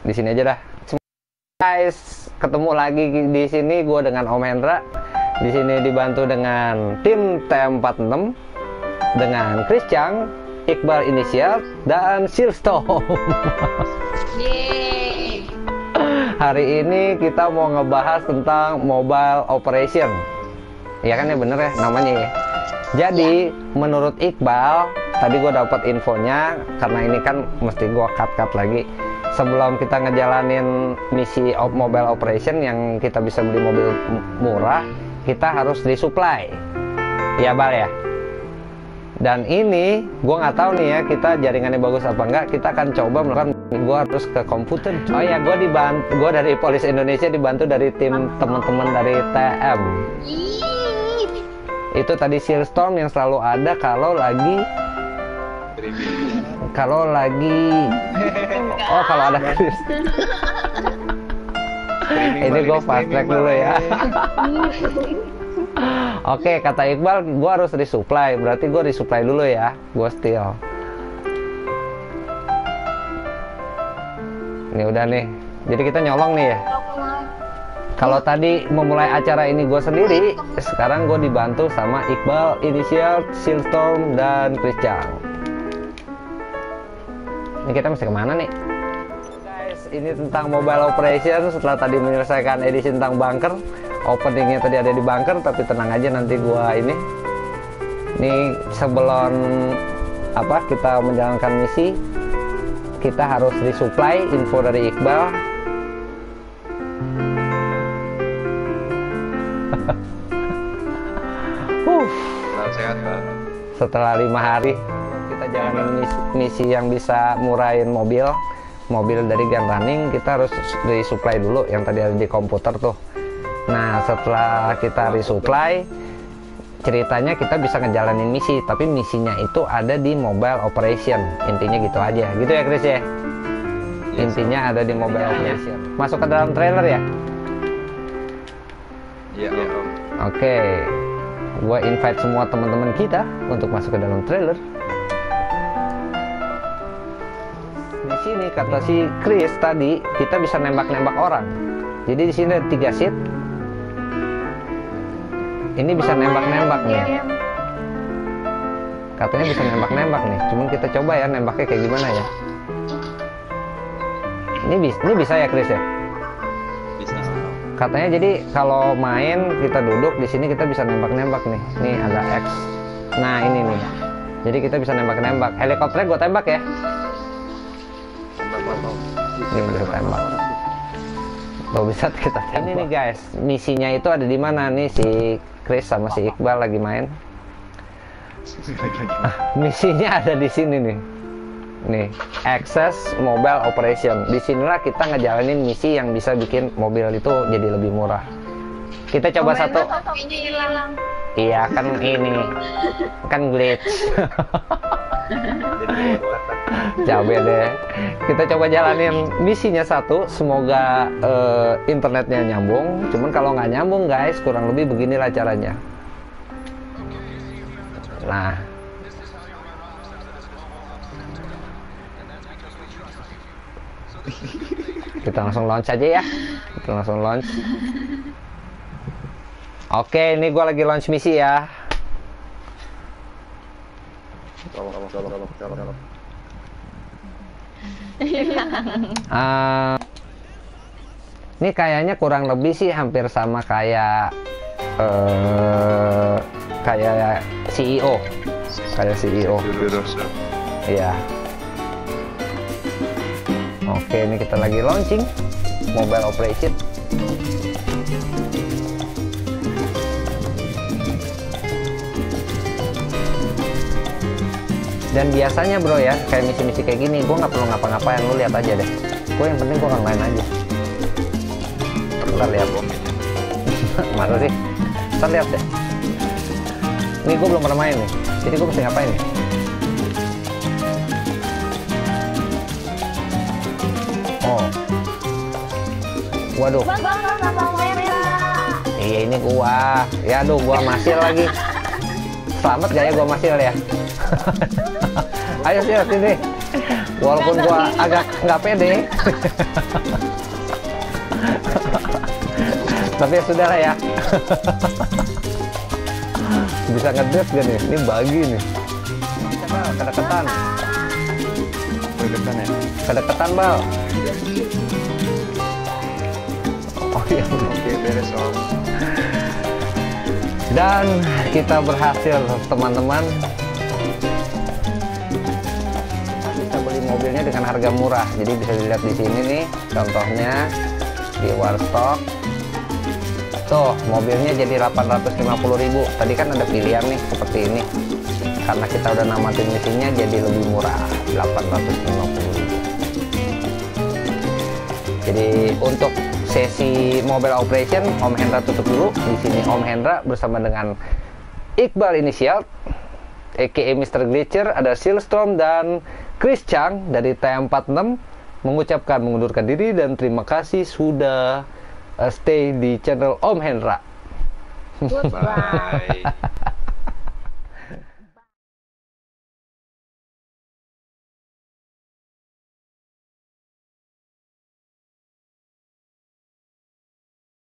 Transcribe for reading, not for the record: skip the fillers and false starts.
di sini aja dah. Guys, ketemu lagi di sini gue dengan Om Hendra. Di sini dibantu dengan tim T46 dengan Chris Chang, Iqbal Initial, dan Silstorm. Yeay. Hari ini kita mau ngebahas tentang mobile operation. Ya kan ya, bener ya namanya ya. Jadi menurut Iqbal, tadi gue dapat infonya, karena ini kan mesti gue cut lagi. Sebelum kita ngejalanin misi mobile operation yang kita bisa beli mobil murah, kita harus disuplai. Ya Bal ya. Dan ini gue nggak tahu nih ya, kita jaringannya bagus apa enggak. Kita akan coba melakukan. Gue harus ke komputer. Oh ya, gue dari Polisi Indonesia dibantu dari tim teman-teman dari TM. Itu tadi Silstorm yang selalu ada kalau lagi kalau ada Chris. Ini gue fast track dulu ya. Oke, kata Iqbal gue harus resupply, berarti gue resupply dulu ya. Gue steal. Ini udah nih, jadi kita nyolong nih ya. Kalau tadi memulai acara ini gue sendiri, sekarang gue dibantu sama Iqbal Initial, Silstorm, dan Chris Chang. Ini kita mesti kemana nih? Guys, ini tentang mobile operation. Setelah tadi menyelesaikan edisi tentang bunker, openingnya tadi ada di bunker, tapi tenang aja, nanti gue ini sebelum kita menjalankan misi, kita harus disuplai info dari Iqbal. Sehat, Pak. Setelah 5 hari kita jalanin misi yang bisa murahin mobil dari gun running, kita harus resupply dulu yang tadi ada di komputer tuh. Nah, setelah kita resupply, ceritanya kita bisa ngejalanin misi, tapi misinya itu ada di mobile operation. Intinya gitu aja, gitu ya Chris ya. Intinya ada di mobile operation. Masuk ke dalam trailer ya. Iya, Om. Oke, gue invite semua teman-teman kita untuk masuk ke dalam trailer. Di sini kata si Chris tadi, kita bisa nembak-nembak orang. Jadi di sini ada 3 seat. Ini bisa nembak-nembak nih. Katanya bisa nembak-nembak nih. Cuman kita coba ya nembaknya kayak gimana ya. Ini bisa ya Chris ya? Bisa. Katanya jadi kalau main kita duduk di sini kita bisa nembak-nembak nih. Nih ada X. Nah ini nih. Jadi kita bisa nembak-nembak. Helikopternya gue tembak ya. Ini bisa tembak. Lo bisa kita tembak. Ini nih guys, misinya itu ada di mana nih? Si Chris sama si Iqbal lagi main. Misinya ada di sini nih. Nih, access mobile operation. Disinilah kita ngejalanin misi yang bisa bikin mobil itu jadi lebih murah. Kita coba satu. Iya kan ini kan glitch. Cabe deh. Kita coba jalanin misinya satu. Semoga internetnya nyambung. Cuman kalau nggak nyambung guys, kurang lebih beginilah caranya. Nah, kita langsung launch aja ya. Kita langsung launch. Oke, ini gue lagi launch misi ya. Ini kayaknya kurang lebih sih hampir sama kayak CEO. Kayak CEO. Iya. Oke, ini kita lagi launching mobile operation. Dan biasanya bro ya, kayak misi-misi kayak gini, gue nggak perlu ngapa-ngapain, lu lihat aja deh. Gue yang penting gue main aja. Ntar lihat. Masa sih? Ntar lihat deh. Ini gue belum pernah main nih, jadi gue mesti ngapain nih? Oh, waduh. Iya ini gua. Ya aduh, gua masil lagi. Selamat gak ya gua masil ya? Ayo sih sini. Walaupun gua agak nggak pede. Tapi ya sudah lah ya. Bisa ngedrift gak nih? Ini bagi nih. Bisa Bal, kedekatan. Kedekatan ya? Kedekatan Bal. Oh iya. Oke, beres om. Dan kita berhasil teman-teman. Kita beli mobilnya dengan harga murah. Jadi bisa dilihat di sini nih, contohnya di Warstock. Tuh, mobilnya jadi 850.000. Tadi kan ada pilihan nih seperti ini. Karena kita udah namatin mesinnya jadi lebih murah, 850.000. Jadi untuk sesi mobile operation Om Hendra tutup dulu. Di sini Om Hendra bersama dengan Iqbal Inisial, aka Mr. Glitcher, ada Silstrom dan Chris Chang dari TM46 mengucapkan mengundurkan diri dan terima kasih sudah stay di channel Om Hendra. Bye.